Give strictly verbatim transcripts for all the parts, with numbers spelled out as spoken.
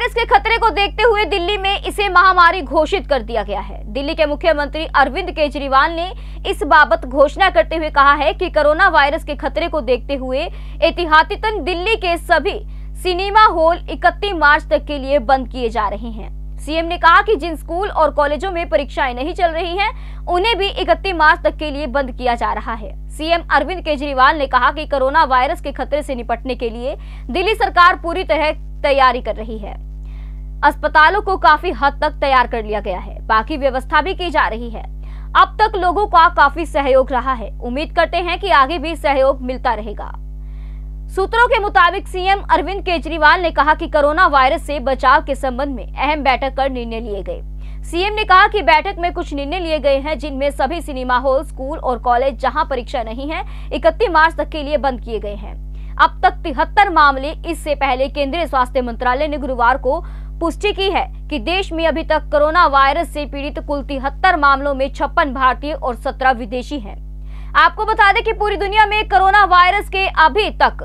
Virus के खतरे को देखते हुए दिल्ली में इसे महामारी घोषित कर दिया गया है। दिल्ली के मुख्यमंत्री अरविंद केजरीवाल ने इस बाबत घोषणा करते हुए कहा है कि कोरोना वायरस के खतरे को देखते हुए एहतियातन दिल्ली के सभी सिनेमा हॉल इकतीस मार्च तक के लिए बंद किए जा रहे हैं। सीएम ने कहा कि जिन स्कूल और कॉलेजों में परीक्षाएं नहीं चल रही हैं, उन्हें भी इकतीस मार्च तक के लिए बंद किया जा रहा है। सीएम अरविंद केजरीवाल ने कहा कि कोरोना वायरस के खतरे से निपटने के लिए दिल्ली सरकार पूरी तरह तैयारी कर रही है। अस्पतालों को काफी हद तक तैयार कर लिया गया है, बाकी व्यवस्था भी की जा रही है। अब तक लोगों का काफी सहयोग रहा है। उम्मीद करते हैं कि आगे भी सहयोग मिलता रहेगा। सूत्रों के मुताबिक सीएम अरविंद केजरीवाल ने कहा कि कोरोना वायरस से बचाव के संबंध में अहम बैठक कर निर्णय लिए गए। सीएम ने कहा कि बैठक में कुछ निर्णय लिए गए हैं, जिनमें सभी सिनेमा हॉल, स्कूल और कॉलेज जहां परीक्षा नहीं है, इकतीस मार्च तक के लिए बंद किए गए हैं। अब तक तिहत्तर मामले। इससे पहले केंद्रीय स्वास्थ्य मंत्रालय ने गुरुवार को पुष्टि की है कि देश में अभी तक कोरोना वायरस से पीड़ित कुल तिहत्तर मामलों में छप्पन भारतीय और सत्रह विदेशी हैं। आपको बता दें कि पूरी दुनिया में कोरोना वायरस के अभी तक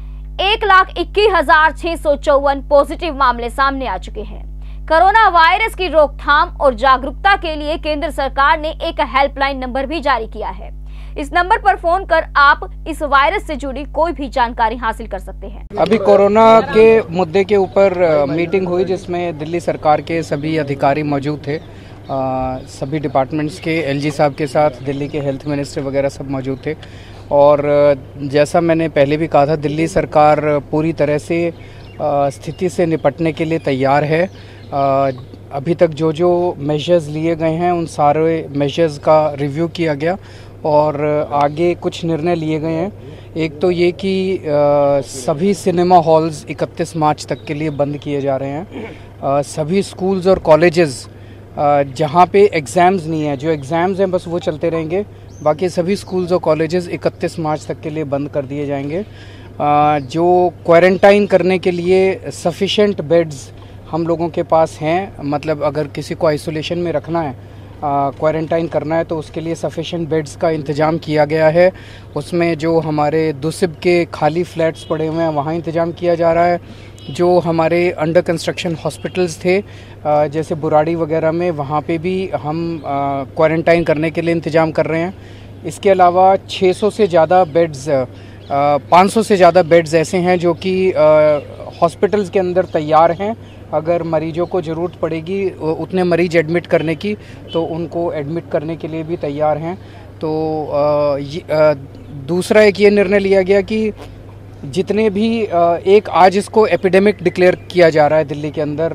एक लाख इक्कीस हजार छह सौ चौवन पॉजिटिव मामले सामने आ चुके हैं। कोरोना वायरस की रोकथाम और जागरूकता के लिए केंद्र सरकार ने एक हेल्पलाइन नंबर भी जारी किया है। इस नंबर पर फोन कर आप इस वायरस से जुड़ी कोई भी जानकारी हासिल कर सकते हैं। अभी कोरोना के मुद्दे के ऊपर मीटिंग हुई, जिसमें दिल्ली सरकार के सभी अधिकारी मौजूद थे। आ, सभी डिपार्टमेंट्स के एलजी साहब के साथ दिल्ली के हेल्थ मिनिस्टर वगैरह सब मौजूद थे। और जैसा मैंने पहले भी कहा था, दिल्ली सरकार पूरी तरह से स्थिति से निपटने के लिए तैयार है। आ, अभी तक जो जो मेजर्स लिए गए हैं, उन सारे मेजर्स का रिव्यू किया गया और आगे कुछ निर्णय लिए गए हैं। एक तो ये कि आ, सभी सिनेमा हॉल्स इकतीस मार्च तक के लिए बंद किए जा रहे हैं। आ, सभी स्कूल्स और कॉलेजेस जहाँ पे एग्ज़ाम्स नहीं है, जो एग्ज़ाम्स हैं बस वो चलते रहेंगे। बाकी सभी स्कूल्स और कॉलेजेस इकतीस मार्च तक के लिए बंद कर दिए जाएंगे। आ, जो क्वारंटाइन करने के लिए सफिशेंट बेड्स हम लोगों के पास हैं, मतलब अगर किसी को आइसोलेशन में रखना है, क्वारंटाइन करना है, तो उसके लिए सफिशेंट बेड्स का इंतज़ाम किया गया है। उसमें जो हमारे दुसिब के खाली फ्लैट्स पड़े हुए हैं, वहाँ इंतज़ाम किया जा रहा है। जो हमारे अंडर कंस्ट्रक्शन हॉस्पिटल्स थे, जैसे बुराड़ी वगैरह में, वहाँ पे भी हम क्वारंटाइन करने के लिए इंतज़ाम कर रहे हैं। इसके अलावा छह सौ से ज़्यादा बेड्स, पाँच सौ से ज़्यादा बेड्स ऐसे हैं जो कि हॉस्पिटल्स के अंदर तैयार हैं। अगर मरीजों को ज़रूरत पड़ेगी उतने मरीज एडमिट करने की, तो उनको एडमिट करने के लिए भी तैयार हैं। तो आ, आ, दूसरा एक ये निर्णय लिया गया कि जितने भी एक आज इसको एपिडेमिक डिक्लेयर किया जा रहा है दिल्ली के अंदर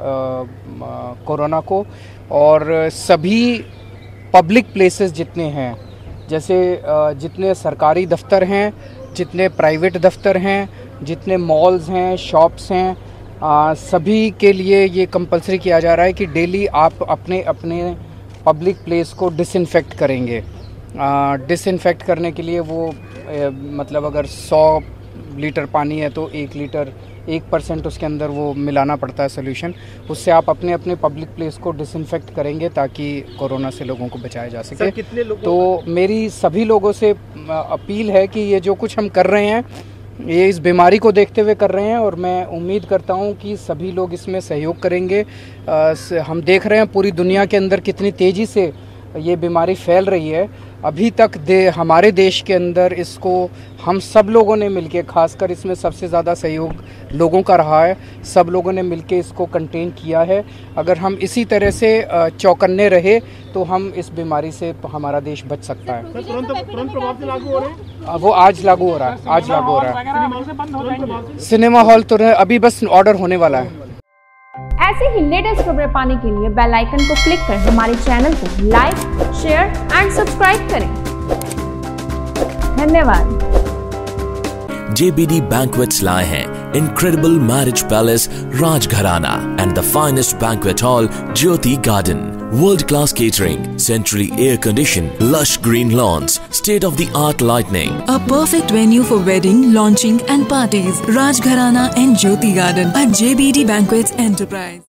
कोरोना को, और सभी पब्लिक प्लेसेस जितने हैं, जैसे जितने सरकारी दफ्तर हैं, जितने प्राइवेट दफ्तर हैं, जितने मॉल्स हैं, शॉप्स हैं, आ, सभी के लिए ये कंपलसरी किया जा रहा है कि डेली आप अपने अपने पब्लिक प्लेस को डिसइंफेक्ट करेंगे। डिसइंफेक्ट करने के लिए वो ए, मतलब अगर सौ लीटर पानी है तो एक लीटर एक परसेंट उसके अंदर वो मिलाना पड़ता है सोल्यूशन। उससे आप अपने अपने पब्लिक प्लेस को डिसइंफेक्ट करेंगे ताकि कोरोना से लोगों को बचाया जा सके। कितने लोगों तो मेरी सभी लोगों से अपील है कि ये जो कुछ हम कर रहे हैं, ये इस बीमारी को देखते हुए कर रहे हैं, और मैं उम्मीद करता हूं कि सभी लोग इसमें सहयोग करेंगे। आ, हम देख रहे हैं पूरी दुनिया के अंदर कितनी तेज़ी से ये बीमारी फैल रही है। अभी तक दे हमारे देश के अंदर इसको हम सब लोगों ने मिलके, खासकर इसमें सबसे ज़्यादा सहयोग लोगों का रहा है। सब लोगों ने मिलके इसको कंटेन किया है। अगर हम इसी तरह से चौकन्ने रहे तो हम इस बीमारी से, हमारा देश बच सकता है। तुरंत तुरंत प्रभाव से लागू हो रहे हैं? वो आज लागू हो रहा है, आज लागू हो रहा है। सिनेमा हॉल तो अभी बस ऑर्डर होने वाला है। ऐसे ही लेटेस्ट खबरें पाने के लिए बेल आइकन को क्लिक कर हमारे चैनल को लाइक, शेयर एंड सब्सक्राइब करें। धन्यवाद। J B D Banquets लाए हैं incredible marriage palace Rajgharana and the finest banquet hall Jyoti Garden. World-class catering, centrally air-conditioned, lush green lawns, state-of-the-art lighting. A perfect venue for wedding, launching and parties. Rajgharana and Jyoti Garden at J B D Banquets Enterprise.